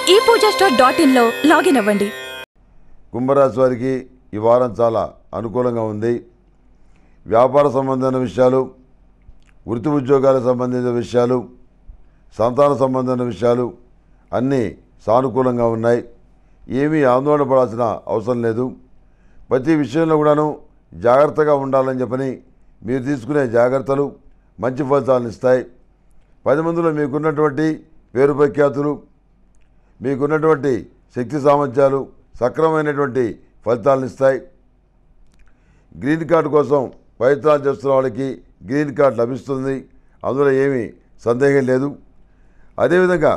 ePoojaStore.in లో login అవ్వండి. కుంభరాశి వారికి ఈ వారం చాలా అనుకూలంగా ఉంది. వ్యాపార సంబంధమైన విషయాలు, వృత్తి ఉద్యోగాలకు సంబంధించిన విషయాలు, సంతాన సంబంధమైన విషయాలు అన్నీ సానుకూలంగా ఉన్నాయి. ఏమీ ఆందోళన పడాల్సిన అవసరం లేదు. ప్రతి విషయంలో కూడాను జాగ్రత్తగా ఉండాలని చెప్పని మీరు తీసుకునే జాగ్రత్తలు మంచి ఫలితాలను ఇస్తాయి. 10 మందిలో మీకున్నటువంటి పేరు ప్రఖ్యాతులు, మీకున్నటువంటి శక్తి సామర్థ్యాలు సక్రమమైనటువంటి ఫలితాలను ఇస్తాయి. గ్రీన్ కార్డు కోసం ప్రయత్నాలు చేస్తున్న వాళ్ళకి గ్రీన్ కార్డు లభిస్తుంది, అందులో ఏమీ సందేహం లేదు. అదేవిధంగా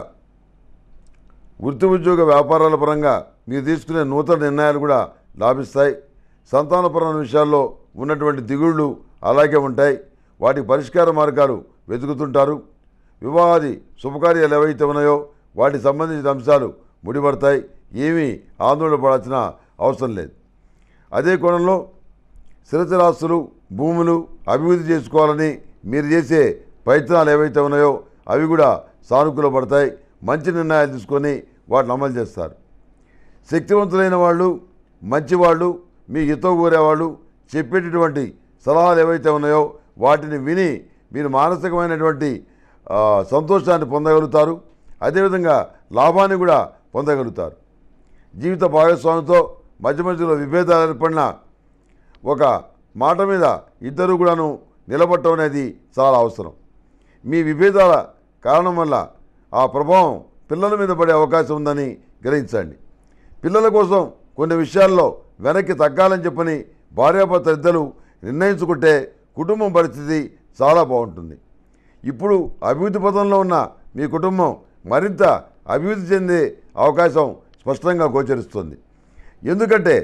వృత్తి ఉద్యోగ వ్యాపారాల పరంగా మీరు తీసుకునే నూతన నిర్ణయాలు కూడా లాభిస్తాయి. సంతానపరమైన విషయాల్లో ఉన్నటువంటి దిగుళ్ళు అలాగే ఉంటాయి, వాటి పరిష్కార మార్గాలు వెతుకుతుంటారు. వివాహాది శుభకార్యాలు ఏవైతే ఉన్నాయో వాటికి సంబంధించిన అంశాలు ముడిపడతాయి. ఏమీ ఆందోళన పడాల్సిన అవసరం లేదు. అదే కోణంలో స్థిరచరాస్తులు, భూములు అభివృద్ధి చేసుకోవాలని మీరు చేసే ప్రయత్నాలు ఏవైతే ఉన్నాయో అవి కూడా సానుకూలపడతాయి. మంచి నిర్ణయాలు తీసుకొని వాటిని అమలు చేస్తారు. శక్తివంతులైన వాళ్ళు, మంచివాళ్ళు, మీ హితం కోరేవాళ్ళు చెప్పేటటువంటి సలహాలు ఏవైతే ఉన్నాయో వాటిని విని మీరు మానసికమైనటువంటి సంతోషాన్ని పొందగలుగుతారు. అదేవిధంగా లాభాన్ని కూడా పొందగలుగుతారు. జీవిత భాగస్వామితో మధ్య మధ్యలో విభేదాలు ఏర్పడిన ఒక మాట మీద ఇద్దరు కూడాను నిలబడటం అనేది చాలా అవసరం. మీ విభేదాల కారణం వల్ల ఆ ప్రభావం పిల్లల మీద పడే అవకాశం ఉందని గ్రహించండి. పిల్లల కోసం కొన్ని విషయాల్లో వెనక్కి తగ్గాలని చెప్పని భార్యాభర్త ఇద్దరు నిర్ణయించుకుంటే కుటుంబం పరిస్థితి చాలా బాగుంటుంది. ఇప్పుడు అభివృద్ధి పథంలో ఉన్న మీ కుటుంబం మరింత అభివృద్ధి చెందే అవకాశం స్పష్టంగా గోచరిస్తుంది. ఎందుకంటే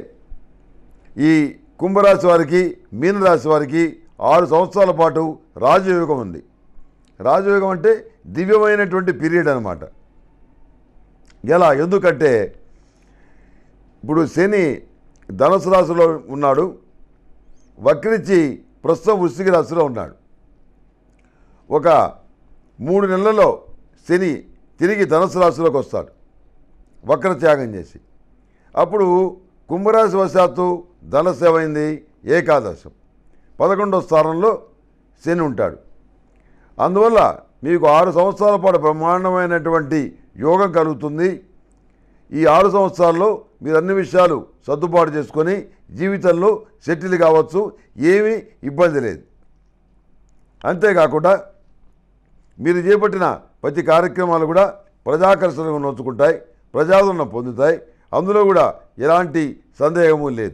ఈ కుంభరాశి వారికి, మీనరాశి వారికి 6 సంవత్సరాల పాటు రాజయోగం ఉంది. రాజయోగం అంటే దివ్యమైనటువంటి పీరియడ్ అన్నమాట. ఎలా? ఎందుకంటే ఇప్పుడు శని ధనుసు రాశిలో ఉన్నాడు, వక్రించి ప్రస్తుతం వృశ్చిక రాశిలో ఉన్నాడు. ఒక 3 నెలల్లో శని తిరిగి ధనుసు రాశిలోకి వస్తాడు వక్ర త్యాగం చేసి. అప్పుడు కుంభరాశి వశాత్తు ధనస్సు ఏమైంది? ఏకాదశం, 11వ స్థానంలో శని ఉంటాడు. అందువల్ల మీకు 6 సంవత్సరాల పాటు బ్రహ్మాండమైనటువంటి యోగం కలుగుతుంది. ఈ 6 సంవత్సరాల్లో మీరు అన్ని విషయాలు సర్దుబాటు చేసుకొని జీవితంలో సెటిల్ కావచ్చు, ఏమీ ఇబ్బంది లేదు. అంతేకాకుండా మీరు చేపట్టిన ప్రతి కార్యక్రమాలు కూడా ప్రజాకర్షణగా నోచుకుంటాయి, ప్రజాదరణ పొందుతాయి. అందులో కూడా ఎలాంటి సందేహము లేదు.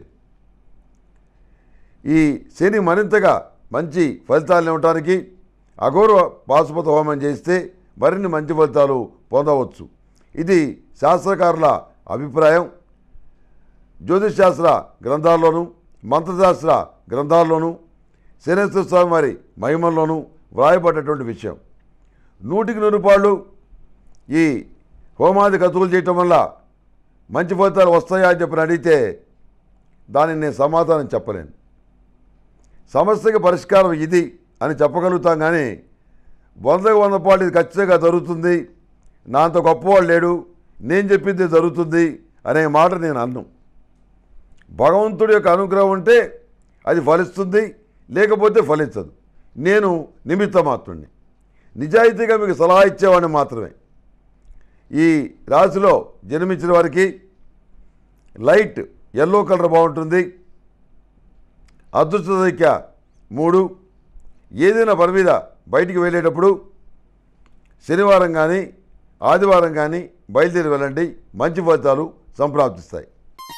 ఈ శని మరింతగా మంచి ఫలితాలను ఇవ్వడానికి అఘోర పాశుపత హోమం చేస్తే మరిన్ని మంచి ఫలితాలు పొందవచ్చు. ఇది శాస్త్రకారుల అభిప్రాయం. జ్యోతిషశాస్త్ర గ్రంథాల్లోనూ, మంత్రశాస్త్ర గ్రంథాల్లోనూ, శనేశ్వర స్వామి వారి మహిమల్లోనూ వ్రాయబడ్డటువంటి విషయం. 100కి 100 రూపాయలు ఈ హోమాది కతువులు చేయటం వల్ల మంచి ఫలితాలు వస్తాయా అని చెప్పని అడిగితే దానికి నేను సమాధానం చెప్పలేను. సమస్యకి పరిష్కారం ఇది అని చెప్పగలుగుతాం, కానీ 100కి 100 రూపాయలు ఇది ఖచ్చితంగా జరుగుతుంది, నా అంత గొప్పవాళ్ళు లేడు, నేను చెప్పింది జరుగుతుంది అనే మాట నేను అన్ను. భగవంతుడి యొక్క అనుగ్రహం ఉంటే అది ఫలిస్తుంది, లేకపోతే ఫలించదు. నేను నిమిత్త మాత్రుడిని, నిజాయితీగా మీకు సలహా ఇచ్చేవాడిని మాత్రమే. ఈ రాశిలో జన్మించిన వారికి లైట్ ఎల్లో కలర్ బాగుంటుంది. అదృష్ట సంఖ్య 3. ఏదైనా పని మీద బయటికి వెళ్ళేటప్పుడు శనివారం కానీ ఆదివారం కానీ బయలుదేరి వెళ్ళండి, మంచి ఫలితాలు సంప్రాప్తిస్తాయి.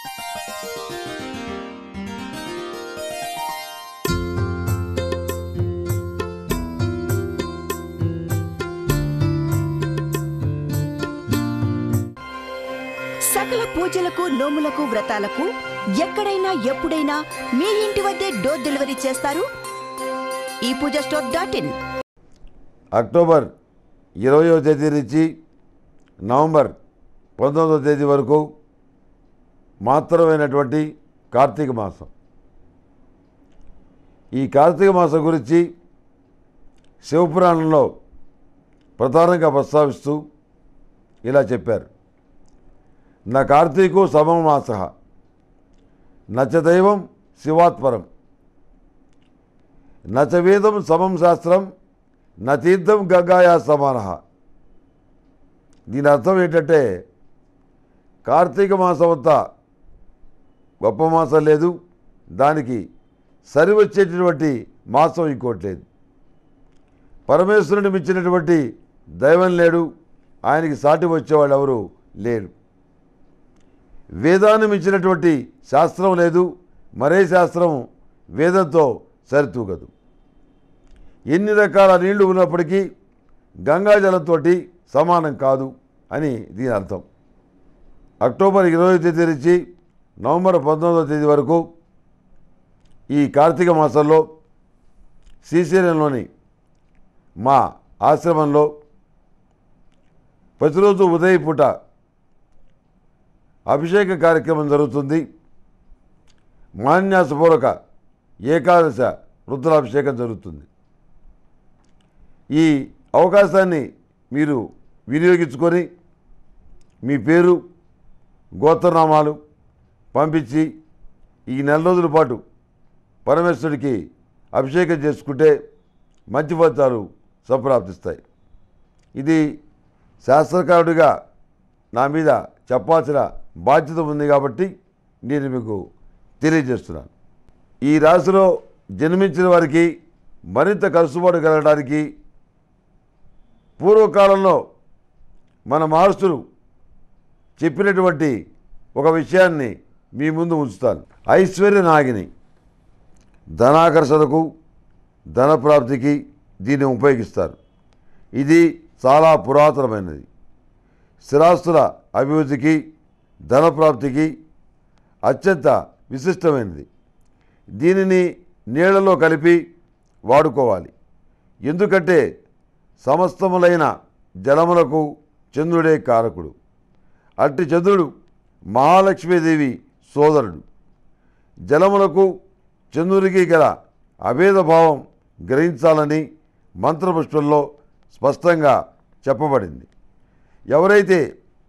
సకల పూజలకు, నోములకు, వ్రతాలకు ఎక్కడైనా ఎప్పుడైనా మీ ఇంటి వద్దే డోర్ డెలివరీ చేస్తారు. ePoojaStore.in. అక్టోబర్ 20వ తేదీ నుంచి నవంబర్ 19వ తేదీ వరకు మాత్రమైనటువంటి కార్తీక మాసం. ఈ కార్తీక మాసం గురించి శివపురాణంలో ప్రధానంగా ప్రస్తావిస్తూ ఇలా చెప్పారు. న కార్తీకో సమమాస నచ దైవం శివాత్పరం నచ వేదం సమం శాస్త్రం న తీర్థం గంగాయా సమాన. దీని అర్థం ఏంటంటే కార్తీక మాసం అంతా గొప్ప మాసం లేదు, దానికి సరివచ్చేటటువంటి మాసం ఇంకోటి లేదు. పరమేశ్వరుని మించినటువంటి దైవం లేడు, ఆయనకి సాటి వచ్చేవాళ్ళు ఎవరు లేరు. వేదాన్ని మించినటువంటి శాస్త్రం లేదు, మరే శాస్త్రం వేదంతో సరితూగదు. ఎన్ని రకాల నీళ్లు ఉన్నప్పటికీ గంగాజలంతో సమానం కాదు అని దీని అర్థం. అక్టోబర్ 20వ తేదీ నుంచి నవంబర్ 19వ తేదీ వరకు ఈ కార్తీక మాసంలో శ్రీశైలంలోని మా ఆశ్రమంలో ప్రతిరోజు ఉదయం పూట అభిషేక కార్యక్రమం జరుగుతుంది. మాన్యాసపూర్వక ఏకాదశ రుద్రాభిషేకం జరుగుతుంది. ఈ అవకాశాన్ని మీరు వినియోగించుకొని మీ పేరు గోత్రనామాలు పంపించి ఈ నెల రోజుల పాటు పరమేశ్వరుడికి అభిషేకం చేసుకుంటే మంచి ఫలితాలు సంప్రాప్తిస్తాయి. ఇది శాస్త్రకారుడిగా నా మీద చెప్పాల్సిన బాధ్యత ఉంది కాబట్టి నేను మీకు తెలియజేస్తున్నాను. ఈ రాశిలో జన్మించిన వారికి మరింత కలుసుబాటు కలగడానికి పూర్వకాలంలో మన మహర్షులు చెప్పినటువంటి ఒక విషయాన్ని మీ ముందు ఉంచుతాను. ఐశ్వర్య నాగిని ధనాకర్షణకు ధనప్రాప్తికి దీన్ని ఉపయోగిస్తారు. ఇది చాలా పురాతనమైనది. స్థిరాస్తుల అభివృద్ధికి ధనప్రాప్తికి అత్యంత విశిష్టమైనది. దీనిని నీళ్లలో కలిపి వాడుకోవాలి. ఎందుకంటే సమస్తములైన జలములకు చంద్రుడే కారకుడు. అట్టి చంద్రుడు మహాలక్ష్మీదేవి సోదరుడు. జలములకు చంద్రుడికి గల అభేదభావం గ్రహించాలని మంత్రపుష్పంలో స్పష్టంగా చెప్పబడింది. ఎవరైతే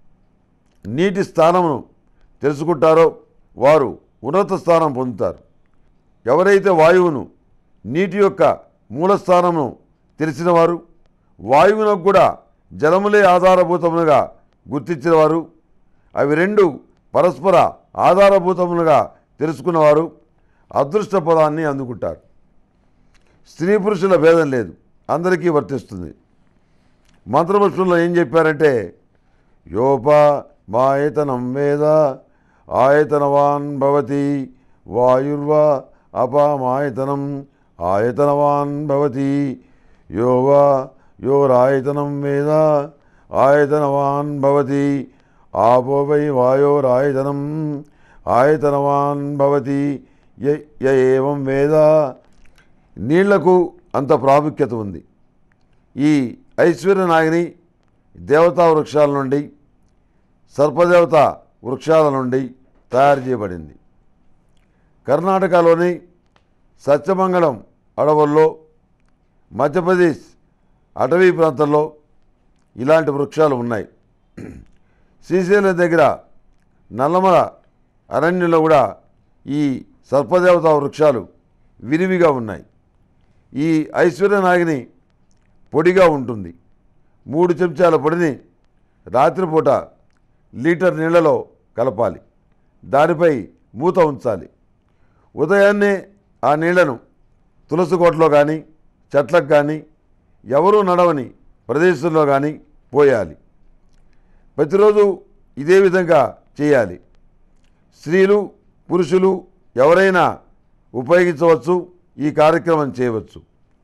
నీటి స్థానమును తెలుసుకుంటారో వారు ఉన్నత స్థానం పొందుతారు. ఎవరైతే వాయువును నీటి యొక్క మూలస్థానమును తెలిసిన వారు, వాయువునకు కూడా జలములే ఆధారభూతములుగా గుర్తించిన వారు, అవి రెండు పరస్పర ఆధారభూతములుగా తెలుసుకున్నవారు అదృష్ట పదాన్ని అందుకుంటారు. స్త్రీ పురుషుల భేదం లేదు, అందరికీ వర్తిస్తుంది. మంత్రపుష్పంలో ఏం చెప్పారంటే యోప మాయతనం వేద ఆయతనవాన్ భవతి వాయుర్వా అపామాయతనం ఆయతనవాన్ భవతి యోవా యోరాయతనం వేద ఆయతనవాన్ భవతి ఆపో వై వాయోరాయతనం ఆయతనవాన్ భవతి య ఏవం వేద. నీళ్లకు అంత ప్రాముఖ్యత ఉంది. ఈ ఐశ్వర్య నాగిని దేవతా వృక్షాల నుండి, సర్పదేవత వృక్షాల నుండి తయారు చేయబడింది. కర్ణాటకలోని సత్యమంగళం అడవుల్లో, మధ్యప్రదేశ్ అటవీ ప్రాంతంలో ఇలాంటి వృక్షాలు ఉన్నాయి. శ్రీశైలం దగ్గర నల్లమల అరణ్యంలో కూడా ఈ సర్పదేవతా వృక్షాలు విరివిగా ఉన్నాయి. ఈ ఐశ్వర్య నాగిని పొడిగా ఉంటుంది. 3 చెంచాల పొడిని రాత్రిపూట లీటర్ నీళ్లలో కలపాలి. దానిపై మూత ఉంచాలి. ఉదయాన్నే ఆ నీళ్లను తులసి కోటలో కానీ, చెట్లకు కానీ, ఎవరూ నడవని ప్రదేశంలో కానీ పోయాలి. ప్రతిరోజు ఇదే విధంగా చేయాలి. స్త్రీలు పురుషులు ఎవరైనా ఉపయోగించవచ్చు, ఈ కార్యక్రమం చేయవచ్చు.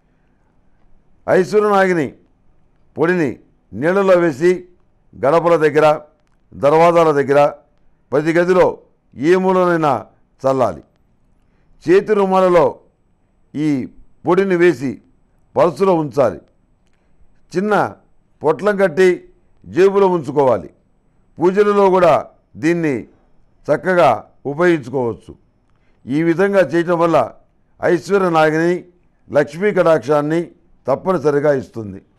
ఐశ్వర్య నాగిని పొడిని నీళ్లలో వేసి గడపల దగ్గర, దర్వాజాల దగ్గర, ప్రతి గదిలో ఏ మూలనైనా చల్లాలి. చేతి రుమాలలో ఈ పొడిని వేసి పల్సులో ఉంచాలి. చిన్న పొట్లం కట్టి జేబులో ఉంచుకోవాలి. పూజలలో కూడా దీన్ని చక్కగా ఉపయోగించుకోవచ్చు. ఈ విధంగా చేయటం వల్ల ఐశ్వర్య నాగిని లక్ష్మీ కటాక్షాన్ని తప్పనిసరిగా ఇస్తుంది.